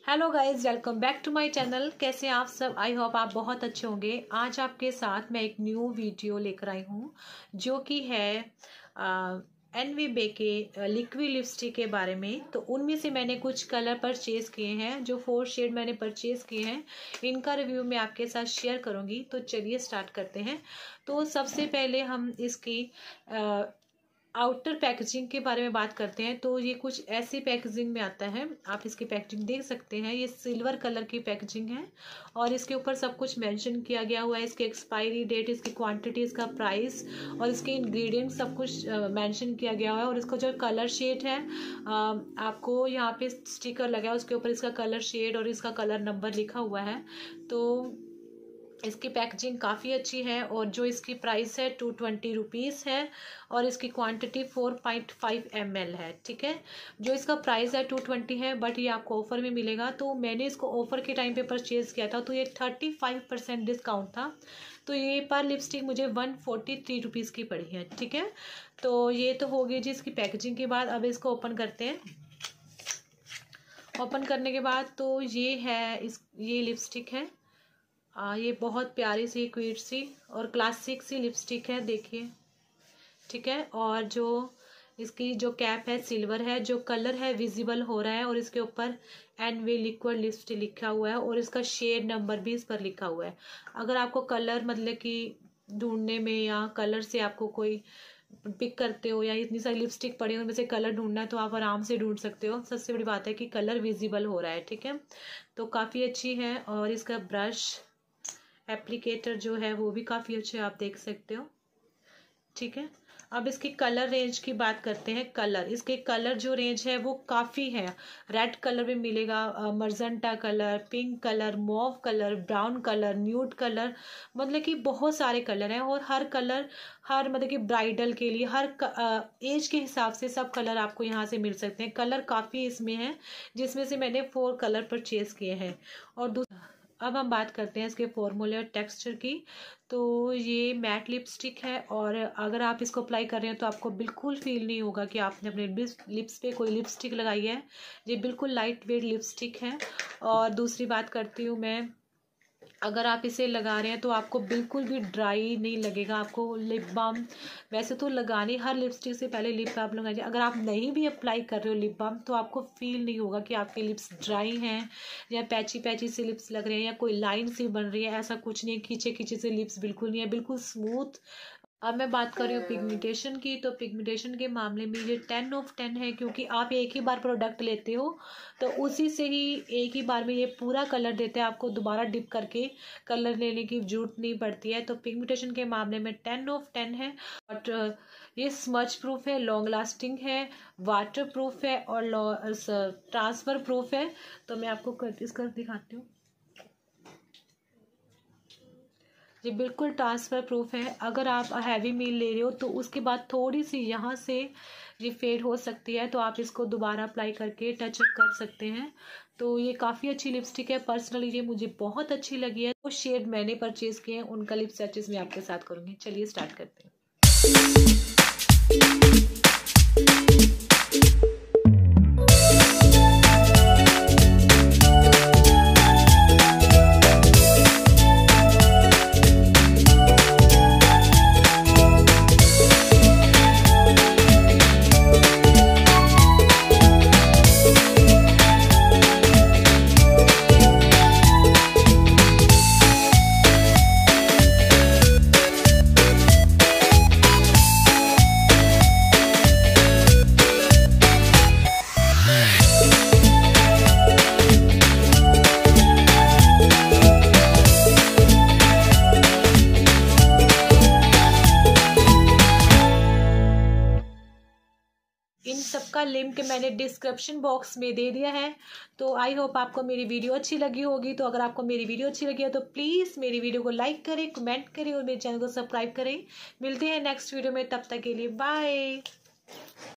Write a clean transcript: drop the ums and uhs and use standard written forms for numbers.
Hello guys, welcome back to my channel. कैसे हैं आप सब? आई होप आप बहुत अच्छे होंगे। आज आपके साथ मैं एक न्यू वीडियो लेकर आई हूँ जो कि है एनवीबे के लिक्विड लिपस्टिक के बारे में। तो उनमें से मैंने कुछ कलर परचेज़ किए हैं, जो 4 शेड मैंने परचेज़ किए हैं। इनका रिव्यू मैं आपके साथ शेयर करूँगी। तो चलिए स्टार्ट करते हैं। तो सबसे पहले हम इसकी आउटर पैकेजिंग के बारे में बात करते हैं। तो ये कुछ ऐसी पैकेजिंग में आता है, आप इसकी पैकेजिंग देख सकते हैं। ये सिल्वर कलर की पैकेजिंग है और इसके ऊपर सब कुछ मेंशन किया गया हुआ है। इसकी एक्सपायरी डेट, इसकी क्वांटिटी, इसका प्राइस और इसके इंग्रेडिएंट सब कुछ मेंशन किया गया हुआ है। और इसका जो कलर शेड है, आपको यहाँ पे स्टिकर लगा है, उसके ऊपर इसका कलर शेड और इसका कलर नंबर लिखा हुआ है। तो इसकी पैकेजिंग काफ़ी अच्छी है और जो इसकी प्राइस है 220 रुपीज़ है और इसकी क्वांटिटी 4.5 ml है। ठीक है, जो इसका प्राइस है 220 है, बट ये आपको ऑफ़र में मिलेगा। तो मैंने इसको ऑफ़र के टाइम पे परचेज़ किया था, तो ये 35% डिस्काउंट था। तो ये पर लिपस्टिक मुझे 143 रुपीज़ की पड़ी है। ठीक है, तो ये तो हो गई जी इसकी पैकेजिंग के बाद। अब इसको ओपन करते हैं। ओपन करने के बाद तो ये है ये लिपस्टिक है। ये बहुत प्यारी सी क्यूट सी और क्लासिक सी लिपस्टिक है, देखिए। ठीक है, और जो इसकी जो कैप है सिल्वर है, जो कलर है विजिबल हो रहा है और इसके ऊपर एनवे लिक्विड लिपस्टिक लिखा हुआ है और इसका शेड नंबर भी इस पर लिखा हुआ है। अगर आपको कलर मतलब कि ढूंढने में या कलर से आपको कोई पिक करते हो या इतनी सारी लिपस्टिक पड़ी है उनमें से कलर ढूंढना है तो आप आराम से ढूंढ सकते हो। सबसे बड़ी बात है कि कलर विजिबल हो रहा है। ठीक है, तो काफ़ी अच्छी है। और इसका ब्रश एप्लीकेटर जो है वो भी काफ़ी अच्छे, आप देख सकते हो। ठीक है, अब इसकी कलर रेंज की बात करते हैं। इसके कलर जो रेंज है वो काफ़ी है। रेड कलर में मिलेगा, magenta colour, pink colour, mauve colour, brown colour, nude colour, मतलब कि बहुत सारे कलर हैं। और हर कलर हर मतलब कि ब्राइडल के लिए हर एज के हिसाब से सब कलर आपको यहाँ से मिल सकते हैं। कलर काफ़ी इसमें है, जिसमें से मैंने 4 कलर परचेज़ किए हैं। और अब हम बात करते हैं इसके फॉर्मूले और टेक्सचर की। तो ये मैट लिपस्टिक है और अगर आप इसको अप्लाई कर रहे हैं तो आपको बिल्कुल फील नहीं होगा कि आपने अपने लिप्स पे कोई लिपस्टिक लगाई है। ये बिल्कुल लाइट वेट लिपस्टिक है। और दूसरी बात करती हूँ मैं, अगर आप इसे लगा रहे हैं तो आपको बिल्कुल भी ड्राई नहीं लगेगा। आपको लिप बाम वैसे तो लगाने, हर लिपस्टिक से पहले लिप बाम लगाइए। अगर आप नहीं भी अप्लाई कर रहे हो लिप बाम तो आपको फील नहीं होगा कि आपके लिप्स ड्राई हैं या पैची पैची से लिप्स लग रहे हैं या कोई लाइन सी बन रही है। ऐसा कुछ नहीं है, खींचे खींचे से लिप्स बिल्कुल नहीं है, बिल्कुल स्मूथ। अब मैं बात कर रही हूँ पिगमेंटेशन की। तो पिगमेंटेशन के मामले में ये 10 ऑफ 10 है, क्योंकि आप एक ही बार प्रोडक्ट लेते हो तो उसी से ही एक ही बार में ये पूरा कलर देते हैं। आपको दोबारा डिप करके कलर लेने की जरूरत नहीं पड़ती है। तो पिगमेंटेशन के मामले में 10 ऑफ 10 है। बट ये स्मच प्रूफ है, लॉन्ग लास्टिंग है, वाटर प्रूफ है और ट्रांसफर प्रूफ है। तो मैं आपको इसका दिखाती हूँ। ये बिल्कुल ट्रांसफ़र प्रूफ है। अगर आप हैवी मील ले रहे हो तो उसके बाद थोड़ी सी यहाँ से ये फेड हो सकती है, तो आप इसको दोबारा अप्लाई करके टच अप कर सकते हैं। तो ये काफ़ी अच्छी लिपस्टिक है। पर्सनली ये मुझे बहुत अच्छी लगी है। वो शेड मैंने परचेज़ किए हैं, उनका लिप स्विचेस मैं आपके साथ करूँगी। चलिए स्टार्ट करते हैं। इन सबका लिंक मैंने डिस्क्रिप्शन बॉक्स में दे दिया है। तो आई होप आपको मेरी वीडियो अच्छी लगी होगी। तो अगर आपको मेरी वीडियो अच्छी लगी है तो प्लीज़ मेरी वीडियो को लाइक करें, कमेंट करें और मेरे चैनल को सब्सक्राइब करें। मिलते हैं नेक्स्ट वीडियो में, तब तक के लिए बाय।